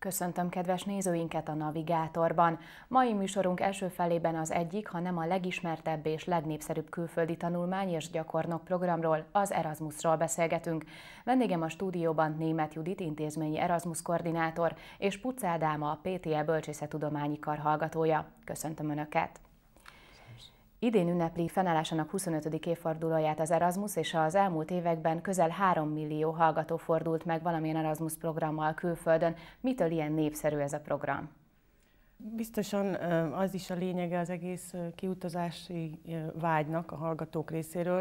Köszöntöm kedves nézőinket a Navigátorban. Mai műsorunk első felében az egyik, ha nem a legismertebb és legnépszerűbb külföldi tanulmány és gyakornok programról, az Erasmusról beszélgetünk. Vendégem a stúdióban Németh Judit intézményi Erasmus koordinátor és Pucz Ádám a PTE Bölcsészettudományi Kar hallgatója. Köszöntöm Önöket! Idén ünnepli fennállásának 25. évfordulóját az Erasmus, és az elmúlt években közel 3 millió hallgató fordult meg valamilyen Erasmus programmal külföldön. Mitől ilyen népszerű ez a program? Biztosan az is a lényege az egész kiutazási vágynak a hallgatók részéről,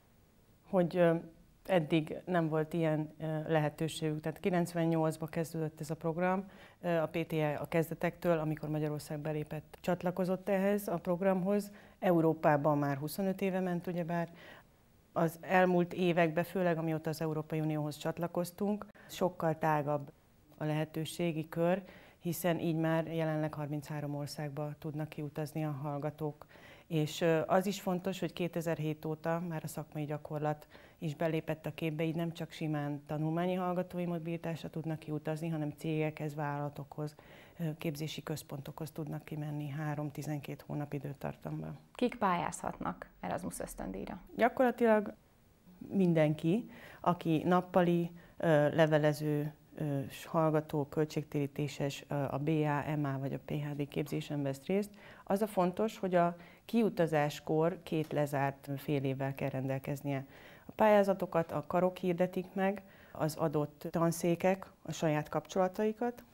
hogy eddig nem volt ilyen lehetőségük. Tehát 98-ban kezdődött ez a program, a PTE a kezdetektől, amikor Magyarország belépett, csatlakozott ehhez a programhoz. Európában már 25 éve ment, ugyebár az elmúlt években, főleg amióta az Európai Unióhoz csatlakoztunk, sokkal tágabb a lehetőségi kör, hiszen így már jelenleg 33 országba tudnak kiutazni a hallgatók. És az is fontos, hogy 2007 óta már a szakmai gyakorlat is belépett a képbe, így nem csak simán tanulmányi hallgatói mobilitásra tudnak kiutazni, hanem cégekhez, vállalatokhoz, képzési központokhoz tudnak kimenni 3-12 hónap időtartamban. Kik pályázhatnak Erasmus ösztöndíjra? Gyakorlatilag mindenki, aki nappali, levelező, hallgató, költségtérítéses, a BA, MA vagy a PhD képzésen vesz részt. Az a fontos, hogy a kiutazáskor 2 lezárt fél évvel kell rendelkeznie. A pályázatokat a karok hirdetik meg, az adott tanszékek a saját kapcsolataikat,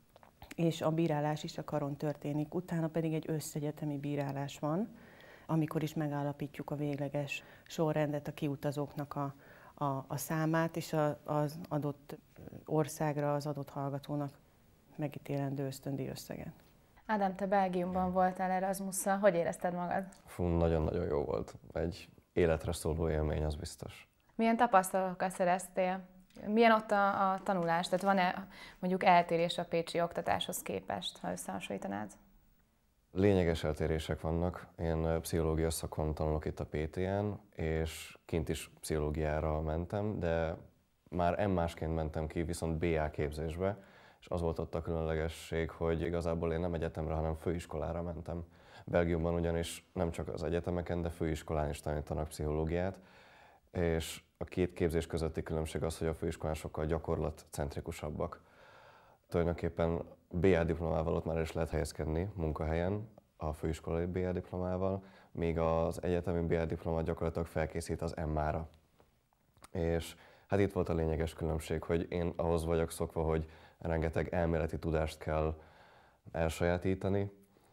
és a bírálás is a karon történik. Utána pedig egy összegyetemi bírálás van, amikor is megállapítjuk a végleges sorrendet, a kiutazóknak a számát, és az adott országra, az adott hallgatónak megítélendő ösztöndíj összeget. Ádám, te Belgiumban voltál Erasmusszal, hogy érezted magad? Nagyon-nagyon jó volt. Egy életre szóló élmény, az biztos. Milyen tapasztalatokat szereztél? Milyen ott a tanulás? Tehát van-e mondjuk eltérés a pécsi oktatáshoz képest, ha összehasonlítanád? Lényeges eltérések vannak. Én pszichológia szakon tanulok itt a PTE-n, és kint is pszichológiára mentem, de már M-másként mentem ki, viszont BA képzésbe, és az volt ott a különlegesség, hogy igazából én nem egyetemre, hanem főiskolára mentem. Belgiumban ugyanis nem csak az egyetemeken, de főiskolán is tanítanak pszichológiát, és a két képzés közötti különbség az, hogy a főiskolán sokkal gyakorlatcentrikusabbak. Tulajdonképpen BA diplomával ott már is lehet helyezkedni munkahelyen, a főiskolai BA diplomával, míg az egyetemi BA diploma gyakorlatilag felkészít az MA-ra. És hát itt volt a lényeges különbség, hogy én ahhoz vagyok szokva, hogy rengeteg elméleti tudást kell elsajátítani,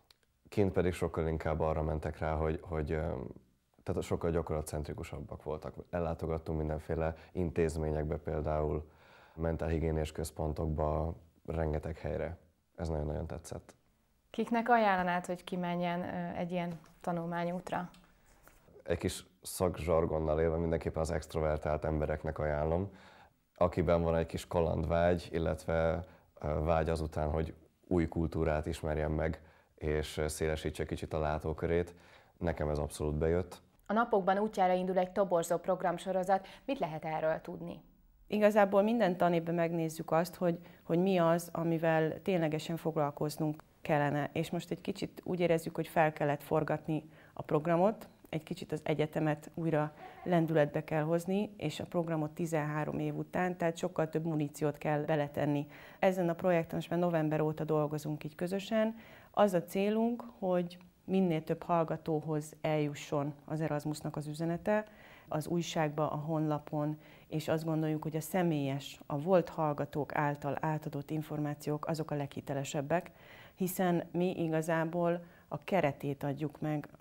kint pedig sokkal inkább arra mentek rá, hogy tehát sokkal gyakorlatcentrikusabbak voltak. Ellátogattunk mindenféle intézményekbe, például mentálhigiénés központokba, rengeteg helyre. Ez nagyon-nagyon tetszett. Kiknek ajánlanád, hogy kimenjen egy ilyen tanulmányútra? Egy kis szakzsargonnal élve mindenképpen az extrovertált embereknek ajánlom, akiben van egy kis kalandvágy, illetve vágy azután, hogy új kultúrát ismerjen meg, és szélesítse kicsit a látókörét. Nekem ez abszolút bejött. A napokban útjára indul egy toborzó programsorozat. Mit lehet erről tudni? Igazából minden tanévben megnézzük azt, hogy mi az, amivel ténylegesen foglalkoznunk kellene. És most egy kicsit úgy érezzük, hogy fel kellett forgatni a programot, egy kicsit az egyetemet újra lendületbe kell hozni, és a programot 13 év után, tehát sokkal több muníciót kell beletenni. Ezen a projekten most már november óta dolgozunk így közösen. Az a célunk, hogy minél több hallgatóhoz eljusson az Erasmusnak az üzenete, az újságba, a honlapon, és azt gondoljuk, hogy a személyes, a volt hallgatók által átadott információk azok a leghitelesebbek, hiszen mi igazából a keretét adjuk meg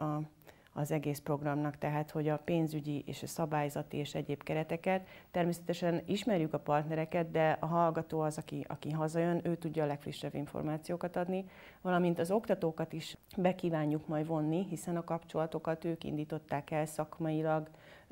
az egész programnak, tehát hogy a pénzügyi és a szabályzati és egyéb kereteket. Természetesen ismerjük a partnereket, de a hallgató az, aki hazajön, ő tudja a legfrissebb információkat adni, valamint az oktatókat is be kívánjuk majd vonni, hiszen a kapcsolatokat ők indították el szakmailag,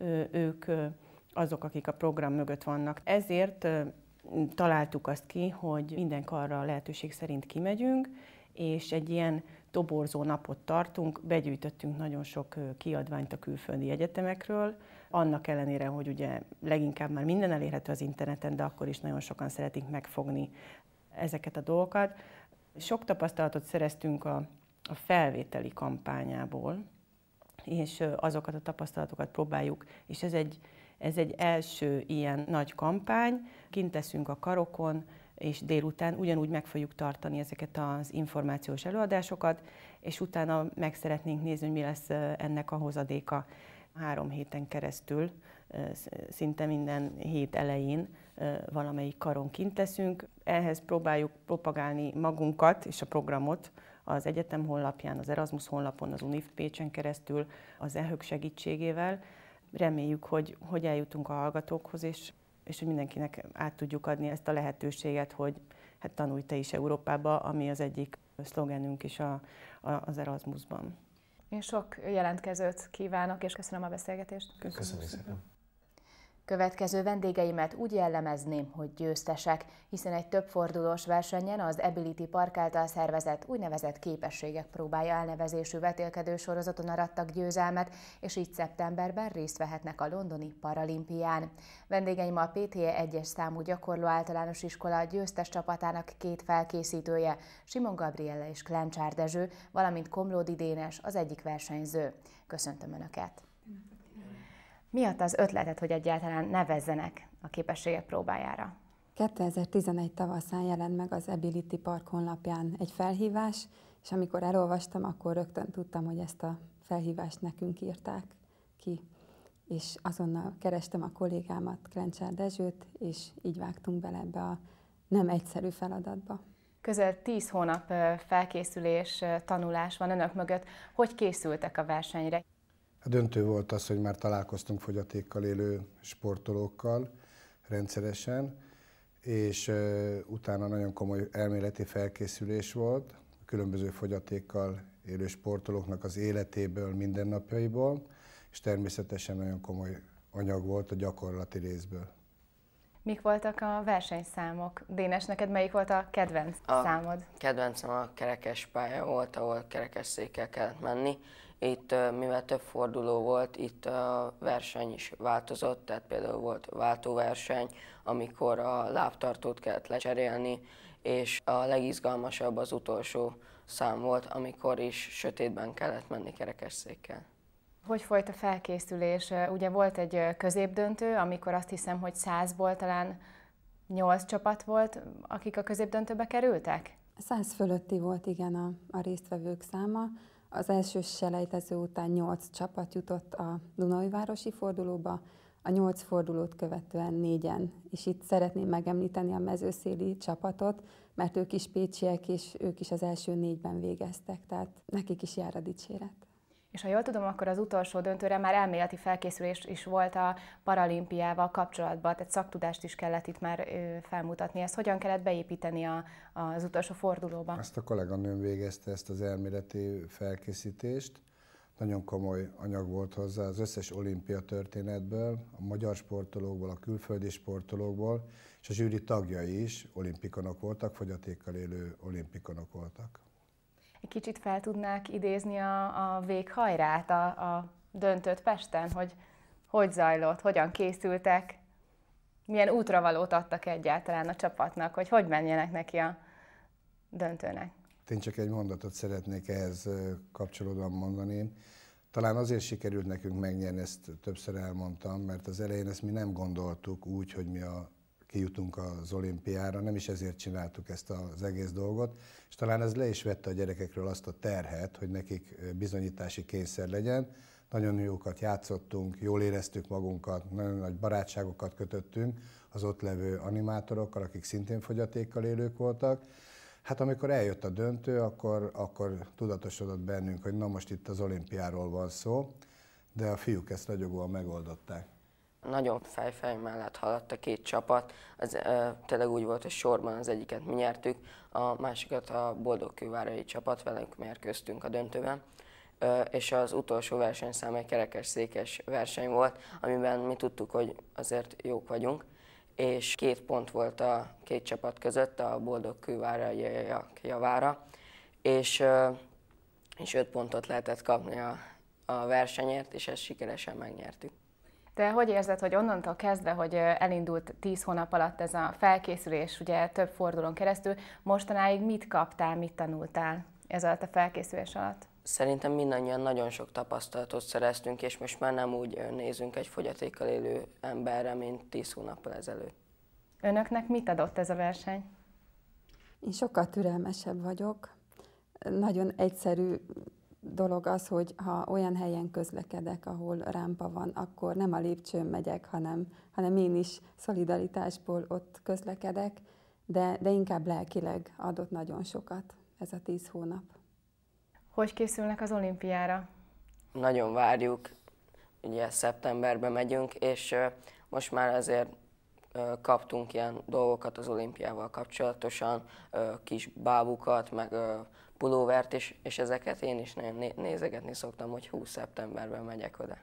ők azok, akik a program mögött vannak. Ezért találtuk azt ki, hogy minden karra lehetőség szerint kimegyünk, és egy ilyen toborzó napot tartunk, begyűjtöttünk nagyon sok kiadványt a külföldi egyetemekről, annak ellenére, hogy ugye leginkább már minden elérhető az interneten, de akkor is nagyon sokan szeretik megfogni ezeket a dolgokat. Sok tapasztalatot szereztünk a felvételi kampányából, és azokat a tapasztalatokat próbáljuk, és ez egy első ilyen nagy kampány, kint teszünk a karokon, és délután ugyanúgy meg fogjuk tartani ezeket az információs előadásokat, és utána meg szeretnénk nézni, hogy mi lesz ennek a hozadéka. 3 héten keresztül, szinte minden hét elején valamelyik karon kint teszünk. Ehhez próbáljuk propagálni magunkat és a programot az egyetem honlapján, az Erasmus honlapon, az UNIF Pécsen keresztül, az EHÖK segítségével. Reméljük, hogy eljutunk a hallgatókhoz, és hogy mindenkinek át tudjuk adni ezt a lehetőséget, hogy hát tanulj te is Európába, ami az egyik szlogenünk is az Erasmusban. Én sok jelentkezőt kívánok, és köszönöm a beszélgetést. Köszönjük szépen. Következő vendégeimet úgy jellemezném, hogy győztesek, hiszen egy többfordulós versenyen az Ability Park által szervezett úgynevezett képességek próbája elnevezésű vetélkedő sorozaton arattak győzelmet, és így szeptemberben részt vehetnek a londoni paralimpián. Vendégeim a PTE 1-es számú gyakorló általános iskola győztes csapatának 2 felkészítője, Simon Gabriella és Klencsár Dezső, valamint Komlódi Dénes, az egyik versenyző. Köszöntöm Önöket! Mi adta az ötletet, hogy egyáltalán nevezzenek a képességek próbájára? 2011 tavaszán jelent meg az Ability Park honlapján egy felhívás, és amikor elolvastam, akkor rögtön tudtam, hogy ezt a felhívást nekünk írták ki. És azonnal kerestem a kollégámat, Klencsár Dezsőt, és így vágtunk bele ebbe a nem egyszerű feladatba. Közel 10 hónap felkészülés, tanulás van Önök mögött. Hogy készültek a versenyre? A döntő volt az, hogy már találkoztunk fogyatékkal élő sportolókkal rendszeresen, és utána nagyon komoly elméleti felkészülés volt, különböző fogyatékkal élő sportolóknak az életéből, mindennapjaiból, és természetesen nagyon komoly anyag volt a gyakorlati részből. Mik voltak a versenyszámok? Dénes, neked melyik volt a kedvenc számod? A kedvencem a kerekes pálya volt, ahol kerekesszékkel kellett menni. Itt, mivel több forduló volt, itt a verseny is változott, tehát például volt váltóverseny, amikor a lábtartót kellett lecserélni, és a legizgalmasabb az utolsó szám volt, amikor is sötétben kellett menni kerekesszékkel. Hogy folyt a felkészülés? Ugye volt egy középdöntő, amikor azt hiszem, hogy 100-ból talán 8 csapat volt, akik a középdöntőbe kerültek? 100 fölötti volt, igen, a résztvevők száma. Az első selejtező után 8 csapat jutott a Dunaújvárosi fordulóba, a 8 fordulót követően 4-en. És itt szeretném megemlíteni a mezőszéli csapatot, mert ők is pécsiek, és ők is az első 4-ben végeztek, tehát nekik is jár a dicséret. És ha jól tudom, akkor az utolsó döntőre már elméleti felkészülés is volt a paralimpiával kapcsolatban, tehát szaktudást is kellett itt már felmutatni. Ezt hogyan kellett beépíteni az utolsó fordulóba? Ezt a kolléganőm végezte, ezt az elméleti felkészítést. Nagyon komoly anyag volt hozzá az összes olimpia történetből, a magyar sportolókból, a külföldi sportolókból, és a zsűri tagjai is olimpikonok voltak, fogyatékkal élő olimpikonok voltak. Egy kicsit fel tudnák idézni a véghajrát, a döntőt Pesten, hogy zajlott, hogyan készültek, milyen útravalót adtak egyáltalán a csapatnak, hogy menjenek neki a döntőnek. Én csak egy mondatot szeretnék ehhez kapcsolódóan mondani. Talán azért sikerült nekünk megnyerni, ezt többször elmondtam, mert az elején ezt mi nem gondoltuk úgy, hogy mi kijutunk az olimpiára, nem is ezért csináltuk ezt az egész dolgot, és talán ez le is vette a gyerekekről azt a terhet, hogy nekik bizonyítási kényszer legyen. Nagyon jókat játszottunk, jól éreztük magunkat, nagyon nagy barátságokat kötöttünk az ott levő animátorokkal, akik szintén fogyatékkal élők voltak. Hát amikor eljött a döntő, akkor tudatosodott bennünk, hogy na most itt az olimpiáról van szó, de a fiúk ezt ragyogóan megoldották. Nagyon fejfej mellett haladt a 2 csapat, tényleg úgy volt, hogy sorban az egyiket mi nyertük, a másikat a Boldogkővárai csapat, velünk mérkőztünk a döntőben. És az utolsó versenyszám egy kerekesszékes verseny volt, amiben mi tudtuk, hogy azért jók vagyunk, és 2 pont volt a 2 csapat között, a Boldogkőváraiak javára, és 5 pontot lehetett kapni a versenyért, és ezt sikeresen megnyertük. Te hogy érzed, hogy onnantól kezdve, hogy elindult 10 hónap alatt ez a felkészülés, ugye több fordulón keresztül, mostanáig mit kaptál, mit tanultál ez alatt a felkészülés alatt? Szerintem mindannyian nagyon sok tapasztalatot szereztünk, és most már nem úgy nézünk egy fogyatékkal élő emberre, mint 10 hónappal ezelőtt. Önöknek mit adott ez a verseny? Én sokkal türelmesebb vagyok. Nagyon egyszerű dolog az, hogy ha olyan helyen közlekedek, ahol rámpa van, akkor nem a lépcsőn megyek, hanem én is szolidaritásból ott közlekedek, de inkább lelkileg adott nagyon sokat ez a 10 hónap. Hogy készülnek az olimpiára? Nagyon várjuk, ugye szeptemberben megyünk, és most már azért kaptunk ilyen dolgokat az olimpiával kapcsolatosan, kis bábukat, meg pulóvert, és ezeket én is nagyon nézegetni szoktam, hogy 20 szeptemberben megyek oda.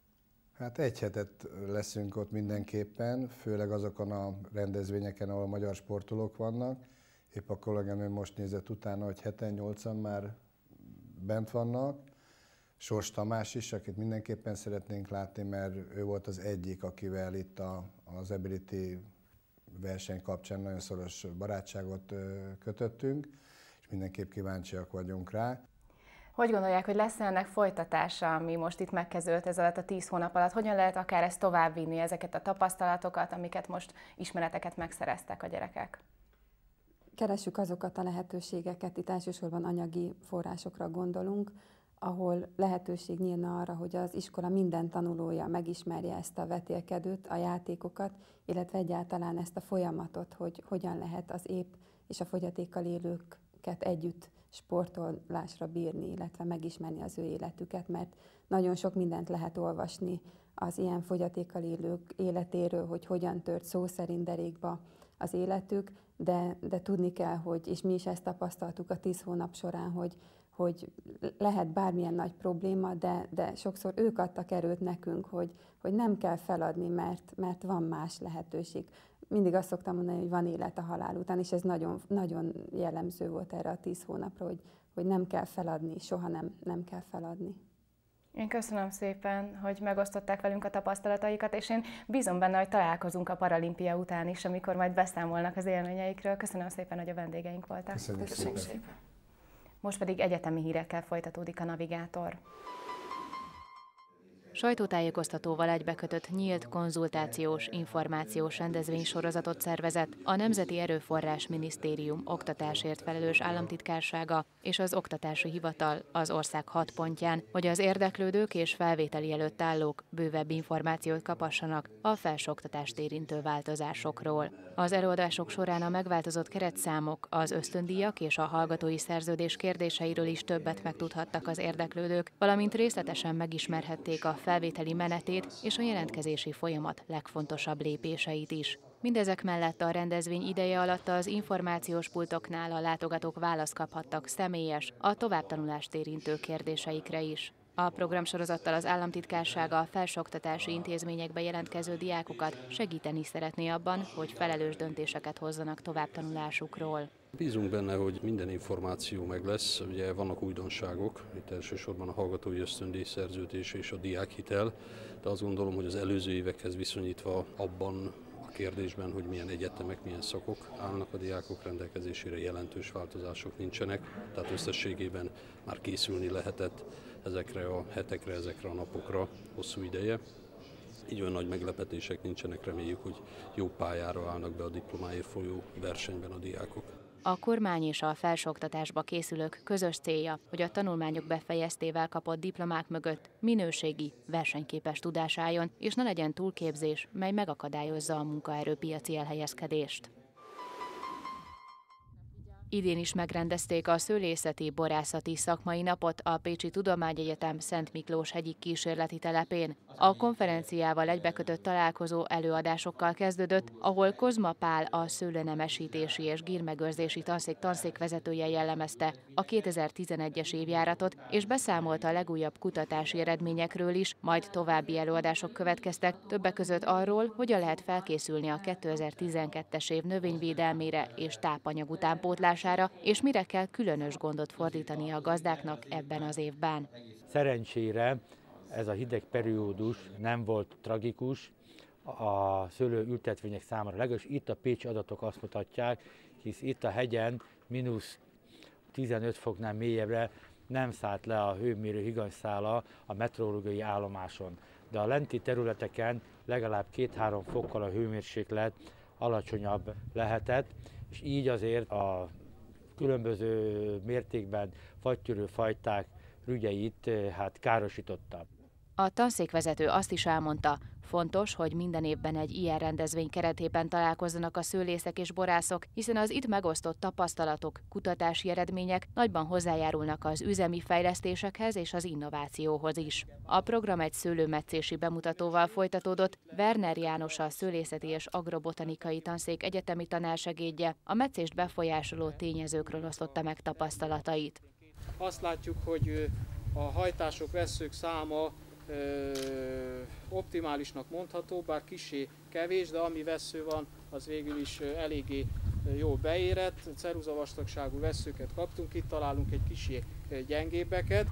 Hát egy hetet leszünk ott mindenképpen, főleg azokon a rendezvényeken, ahol magyar sportolók vannak. Épp a kolléganőm most nézett utána, hogy 7-8-an már bent vannak. Sors Tamás is, akit mindenképpen szeretnénk látni, mert ő volt az egyik, akivel itt az Ability verseny kapcsán nagyon szoros barátságot kötöttünk, és mindenképp kíváncsiak vagyunk rá. Hogy gondolják, hogy lesz ennek folytatása, ami most itt megkezdődött ez alatt a 10 hónap alatt? Hogyan lehet akár ezt továbbvinni, ezeket a tapasztalatokat, amiket most ismereteket megszereztek a gyerekek? Keressük azokat a lehetőségeket, itt elsősorban anyagi forrásokra gondolunk, ahol lehetőség nyílna arra, hogy az iskola minden tanulója megismerje ezt a vetélkedőt, a játékokat, illetve egyáltalán ezt a folyamatot, hogy hogyan lehet az épp és a fogyatékkal élőket együtt sportolásra bírni, illetve megismerni az ő életüket, mert nagyon sok mindent lehet olvasni az ilyen fogyatékkal élők életéről, hogy hogyan tört szó szerint derékba az életük, de tudni kell, hogy, és mi is ezt tapasztaltuk a 10 hónap során, hogy lehet bármilyen nagy probléma, de sokszor ők adtak erőt nekünk, hogy nem kell feladni, mert van más lehetőség. Mindig azt szoktam mondani, hogy van élet a halál után, és ez nagyon, nagyon jellemző volt erre a 10 hónapra, hogy nem kell feladni, soha nem kell feladni. Én köszönöm szépen, hogy megosztották velünk a tapasztalataikat, és én bízom benne, hogy találkozunk a paralimpia után is, amikor majd beszámolnak az élményeikről. Köszönöm szépen, hogy a vendégeink voltak. Köszönjük szépen. Most pedig egyetemi hírekkel folytatódik a Navigátor. Sajtótájékoztatóval egybekötött nyílt konzultációs, információs rendezvénysorozatot szervezett a Nemzeti Erőforrás Minisztérium oktatásért felelős államtitkársága és az Oktatási Hivatal az ország 6 pontján, hogy az érdeklődők és felvételi előtt állók bővebb információt kaphassanak a felsőoktatást érintő változásokról. Az előadások során a megváltozott keretszámok, az ösztöndíjak és a hallgatói szerződés kérdéseiről is többet megtudhattak az érdeklődők, valamint részletesen megismerhették a felvételi menetét és a jelentkezési folyamat legfontosabb lépéseit is. Mindezek mellett a rendezvény ideje alatt az információs pultoknál a látogatók választ kaphattak személyes, a továbbtanulást érintő kérdéseikre is. A programsorozattal az államtitkársága a felsőoktatási intézményekbe jelentkező diákokat segíteni szeretné abban, hogy felelős döntéseket hozzanak továbbtanulásukról. Bízunk benne, hogy minden információ meg lesz, ugye vannak újdonságok, itt elsősorban a hallgatói ösztöndíj szerződés és a diákhitel, de azt gondolom, hogy az előző évekhez viszonyítva abban a kérdésben, hogy milyen egyetemek, milyen szakok állnak a diákok rendelkezésére, jelentős változások nincsenek, tehát összességében már készülni lehetett ezekre a hetekre, ezekre a napokra hosszú ideje. Így olyan nagy meglepetések nincsenek, reméljük, hogy jó pályára állnak be a diplomáért folyó versenyben a diákok. A kormány és a felsőoktatásba készülők közös célja, hogy a tanulmányok befejeztével kapott diplomák mögött minőségi, versenyképes tudás álljon, és ne legyen túlképzés, mely megakadályozza a munkaerőpiaci elhelyezkedést. Idén is megrendezték a szőlészeti borászati szakmai napot a Pécsi Tudományegyetem Szent Miklós hegyi kísérleti telepén. A konferenciával egybekötött találkozó előadásokkal kezdődött, ahol Kozma Pál, a szőlőnemesítési és gírmegőrzési tanszék tanszékvezetője jellemezte a 2011-es évjáratot, és beszámolt a legújabb kutatási eredményekről is, majd további előadások következtek, többek között arról, hogyan lehet felkészülni a 2012-es év növényvédelmére és tápanyag utánpótlására, és mire kell különös gondot fordítani a gazdáknak ebben az évben. Szerencsére ez a hideg periódus nem volt tragikus a szőlőültetvények számára. Legalábbis itt a pécsi adatok azt mutatják, hisz itt a hegyen mínusz 15 foknál mélyebbre nem szállt le a hőmérő higanyszála a meteorológiai állomáson. De a lenti területeken legalább 2-3 fokkal a hőmérséklet alacsonyabb lehetett, és így azért a különböző mértékben fagytűrő fajták rügyeit károsította. A tanszékvezető azt is elmondta, fontos, hogy minden évben egy ilyen rendezvény keretében találkozzanak a szőlészek és borászok, hiszen az itt megosztott tapasztalatok, kutatási eredmények nagyban hozzájárulnak az üzemi fejlesztésekhez és az innovációhoz is. A program egy szőlőmetszési bemutatóval folytatódott. Werner János, a Szőlészeti és Agrobotanikai Tanszék egyetemi tanársegédje a metszést befolyásoló tényezőkről osztotta meg tapasztalatait. Azt látjuk, hogy a hajtások, vesszők száma optimálisnak mondható, bár kissé kevés, de ami vessző van, az végül is eléggé jól beérett. Ceruzavastagságú vesszőket kaptunk, itt találunk egy kissé gyengébbeket.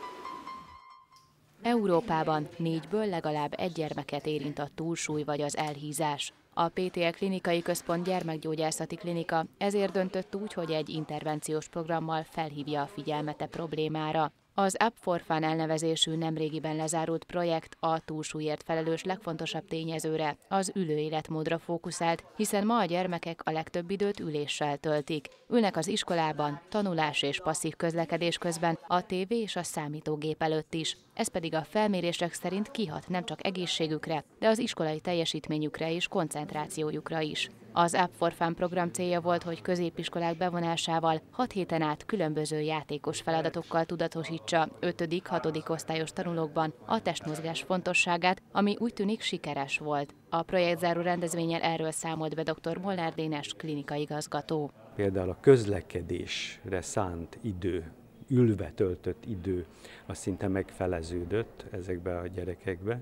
Európában 4-ből legalább egy gyermeket érint a túlsúly vagy az elhízás. A PTL Klinikai Központ gyermekgyógyászati klinika ezért döntött úgy, hogy egy intervenciós programmal felhívja a figyelmet a problémára. Az Up for Fun elnevezésű nemrégiben lezárult projekt a túlsúlyért felelős legfontosabb tényezőre, az ülő életmódra fókuszált, hiszen ma a gyermekek a legtöbb időt üléssel töltik. Ülnek az iskolában, tanulás és passzív közlekedés közben, a tévé és a számítógép előtt is. Ez pedig a felmérések szerint kihat nem csak egészségükre, de az iskolai teljesítményükre és koncentrációjukra is. Az Up for Fun program célja volt, hogy középiskolák bevonásával 6 héten át különböző játékos feladatokkal tudatosítsa 5.-6. osztályos tanulókban a testmozgás fontosságát, ami úgy tűnik sikeres volt. A projektzáró rendezvényen erről számolt be dr. Molnár Dénes klinikai igazgató. Például a közlekedésre szánt idő, ülve töltött idő, az szinte megfeleződött ezekbe a gyerekekbe.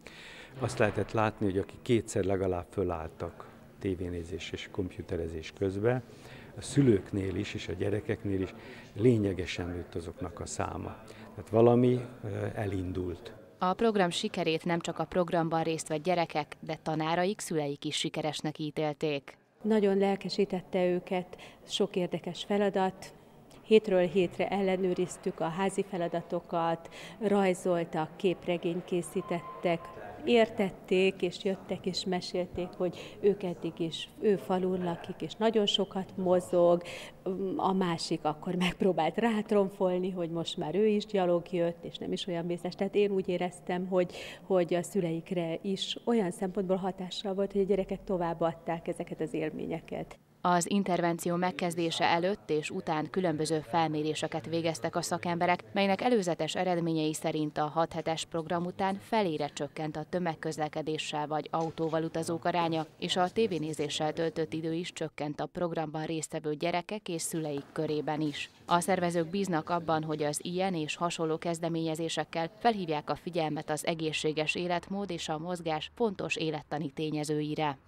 Azt lehetett látni, hogy akik kétszer legalább fölálltak tévénézés és komputerezés közben, a szülőknél is és a gyerekeknél is lényegesen nőtt azoknak a száma. Tehát valami elindult. A program sikerét nem csak a programban részt vett gyerekek, de tanáraik, szüleik is sikeresnek ítélték. Nagyon lelkesítette őket, sok érdekes feladat. Hétről hétre ellenőriztük a házi feladatokat, rajzoltak, képregényt készítettek, értették és jöttek és mesélték, hogy ők eddig is, ő falun lakik és nagyon sokat mozog, a másik akkor megpróbált rátromfolni, hogy most már ő is gyalog jött, és nem is olyan vészes. Tehát én úgy éreztem, hogy a szüleikre is olyan szempontból hatással volt, hogy a gyerekek továbbadták ezeket az élményeket. Az intervenció megkezdése előtt és után különböző felméréseket végeztek a szakemberek, melynek előzetes eredményei szerint a 6 hetes program után felére csökkent a tömegközlekedéssel vagy autóval utazók aránya, és a tévénézéssel töltött idő is csökkent a programban résztvevő gyerekek és szüleik körében is. A szervezők bíznak abban, hogy az ilyen és hasonló kezdeményezésekkel felhívják a figyelmet az egészséges életmód és a mozgás fontos élettani tényezőire.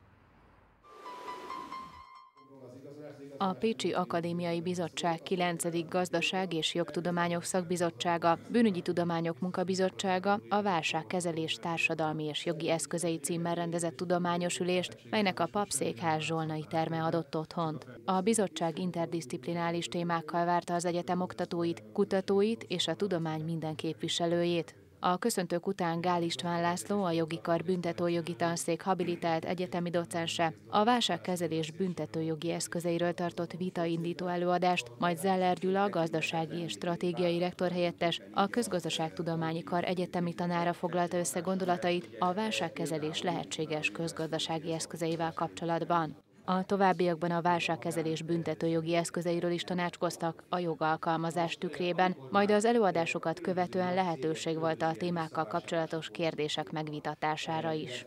A Pécsi Akadémiai Bizottság 9. Gazdaság és Jogtudományok Szakbizottsága, Bűnügyi Tudományok Munkabizottsága a válságkezelés társadalmi és jogi eszközei címmel rendezett tudományos ülést, melynek a Papszékház zsolnai terme adott otthont. A bizottság interdiszciplinális témákkal várta az egyetem oktatóit, kutatóit és a tudomány minden képviselőjét. A köszöntők után Gál István László, a Jogi Kar büntetőjogi tanszék habilitált egyetemi docense a válságkezelés büntetőjogi eszközeiről tartott vitaindító előadást, majd Zeller Gyula, gazdasági és stratégiai rektorhelyettes, a Közgazdaságtudományi Kar egyetemi tanára foglalta össze gondolatait a válságkezelés lehetséges közgazdasági eszközeivel kapcsolatban. A továbbiakban a válságkezelés büntetőjogi eszközeiről is tanácskoztak a jogalkalmazás tükrében, majd az előadásokat követően lehetőség volt a témákkal kapcsolatos kérdések megvitatására is.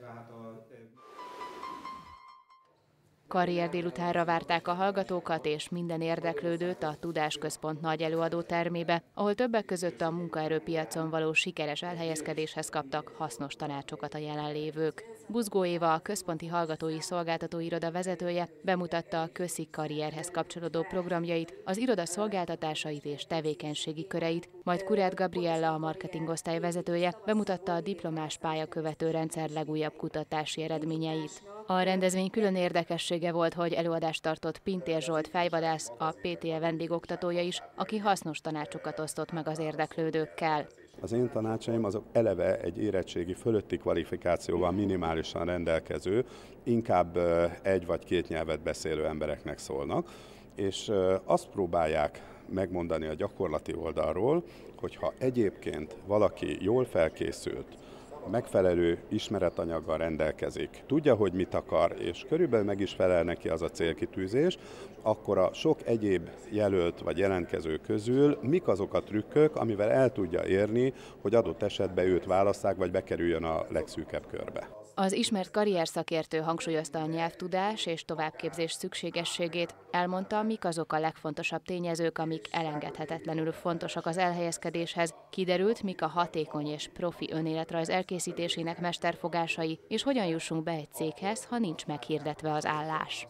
Karrier délutánra várták a hallgatókat és minden érdeklődőt a Tudásközpont nagy előadó termébe, ahol többek között a munkaerőpiacon való sikeres elhelyezkedéshez kaptak hasznos tanácsokat a jelenlévők. Buzgó Éva, a Központi Hallgatói Szolgáltató Iroda vezetője bemutatta a köszi karrierhez kapcsolódó programjait, az iroda szolgáltatásait és tevékenységi köreit, majd Kurát Gabriella, a marketingosztály vezetője bemutatta a diplomás pályakövető rendszer legújabb kutatási eredményeit. A rendezvény külön érdekessége volt, hogy előadást tartott Pintér Zsolt fejvadász, a PTE vendégoktatója is, aki hasznos tanácsokat osztott meg az érdeklődőkkel. Az én tanácsaim azok eleve egy érettségi fölötti kvalifikációval minimálisan rendelkező, inkább egy vagy két nyelvet beszélő embereknek szólnak, és azt próbálják megmondani a gyakorlati oldalról, hogyha egyébként valaki jól felkészült, megfelelő ismeretanyaggal rendelkezik, tudja, hogy mit akar, és körülbelül meg is felel neki az a célkitűzés, akkor a sok egyéb jelölt vagy jelentkező közül mik azok a trükkök, amivel el tudja érni, hogy adott esetben őt válasszák, vagy bekerüljön a legszűkebb körbe. Az ismert karrierszakértő hangsúlyozta a nyelvtudás és továbbképzés szükségességét, elmondta, mik azok a legfontosabb tényezők, amik elengedhetetlenül fontosak az elhelyezkedéshez, kiderült, mik a hatékony és profi önéletrajz elkészítésének mesterfogásai, és hogyan jussunk be egy céghez, ha nincs meghirdetve az állás.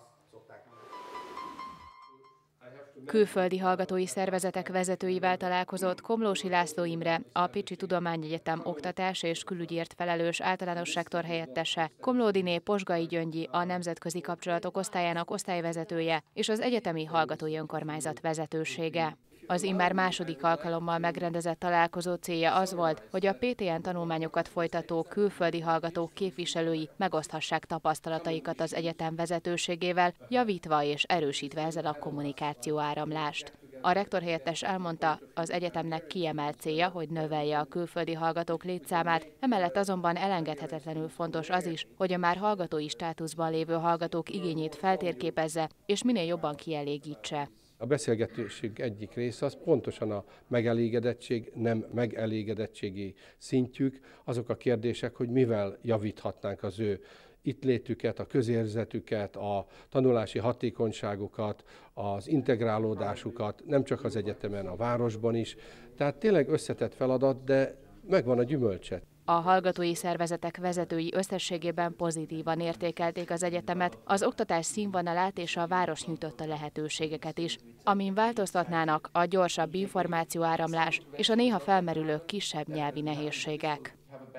Külföldi hallgatói szervezetek vezetőivel találkozott Komlósi László Imre, a Pécsi Tudományegyetem oktatás és külügyért felelős általános sektor helyettese, Komlódiné Posgai Gyöngyi, a Nemzetközi Kapcsolatok Osztályának osztályvezetője és az Egyetemi Hallgatói Önkormányzat vezetősége. Az immár második alkalommal megrendezett találkozó célja az volt, hogy a PTN tanulmányokat folytató külföldi hallgatók képviselői megoszthassák tapasztalataikat az egyetem vezetőségével, javítva és erősítve ezzel a kommunikáció áramlást. A rektor helyettes elmondta, az egyetemnek kiemelt célja, hogy növelje a külföldi hallgatók létszámát, emellett azonban elengedhetetlenül fontos az is, hogy a már hallgatói státuszban lévő hallgatók igényét feltérképezze és minél jobban kielégítse. A beszélgetésünk egyik része az pontosan a megelégedettség, nem megelégedettségi szintjük, azok a kérdések, hogy mivel javíthatnánk az ő itt létüket, a közérzetüket, a tanulási hatékonyságukat, az integrálódásukat, nem csak az egyetemen, a városban is. Tehát tényleg összetett feladat, de megvan a gyümölcse. A hallgatói szervezetek vezetői összességében pozitívan értékelték az egyetemet, az oktatás színvonalát és a város nyújtotta lehetőségeket is, amin változtatnának a gyorsabb információáramlás és a néha felmerülő kisebb nyelvi nehézségek.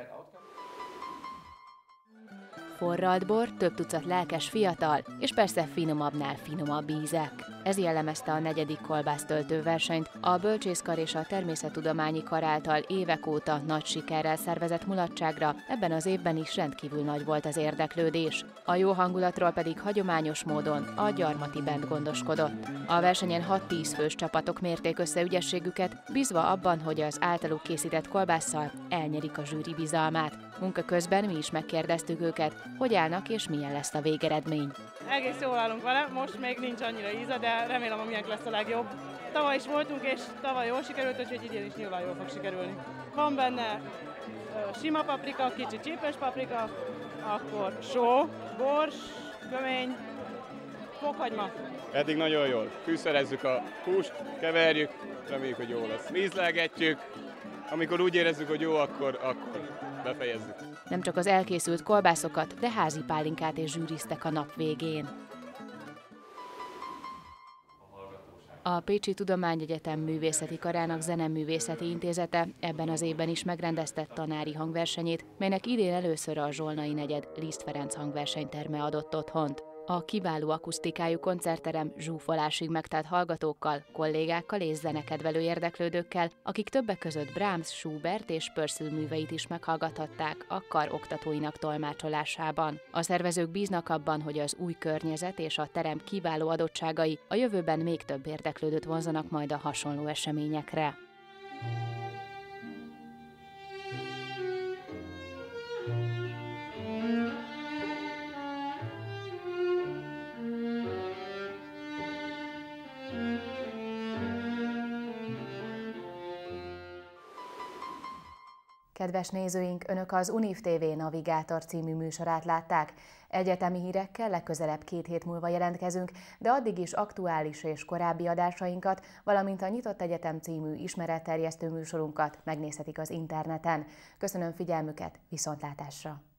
Forralt bor, több tucat lelkes fiatal, és persze finomabbnál finomabb ízek. Ez jellemezte a 4. kolbásztöltő versenyt, a Bölcsészkar és a Természettudományi Kar által évek óta nagy sikerrel szervezett mulatságra, ebben az évben is rendkívül nagy volt az érdeklődés. A jó hangulatról pedig hagyományos módon a Gyarmati Band gondoskodott. A versenyen 6-10 fős csapatok mérték össze ügyességüket, bízva abban, hogy az általuk készített kolbásszal elnyerik a zsűri bizalmát. Munka közben mi is megkérdeztük őket, hogy állnak és milyen lesz a végeredmény. Egész jól állunk vele, most még nincs annyira íze, de remélem, hogy milyen lesz a legjobb. Tavaly is voltunk, és tavaly jól sikerült, úgyhogy idén is nyilván jól fog sikerülni. Van benne sima paprika, kicsi csípős paprika, akkor só, bors, kömény, fokhagyma. Eddig nagyon jól. Fűszerezzük a húst, keverjük, reméljük, hogy jó lesz. Ízlelgetjük, amikor úgy érezzük, hogy jó, akkor befejezzük. Nem csak az elkészült kolbászokat, de házi pálinkát is zsűriztek a nap végén. A Pécsi Tudományegyetem Művészeti Karának Zeneművészeti Intézete ebben az évben is megrendezte tanári hangversenyét, melynek idén először a Zsolnai negyed Liszt Ferenc hangversenyterme adott otthont. A kiváló akusztikájú koncertterem zsúfolásig megtelt hallgatókkal, kollégákkal és zenekedvelő érdeklődőkkel, akik többek között Brahms, Schubert és Purcell műveit is meghallgathatták a kar oktatóinak tolmácsolásában. A szervezők bíznak abban, hogy az új környezet és a terem kiváló adottságai a jövőben még több érdeklődőt vonzanak majd a hasonló eseményekre. Kedves nézőink, Önök az Univ TV Navigátor című műsorát látták. Egyetemi hírekkel legközelebb 2 hét múlva jelentkezünk, de addig is aktuális és korábbi adásainkat, valamint a Nyitott Egyetem című ismeretterjesztő műsorunkat megnézhetik az interneten. Köszönöm figyelmüket, viszontlátásra!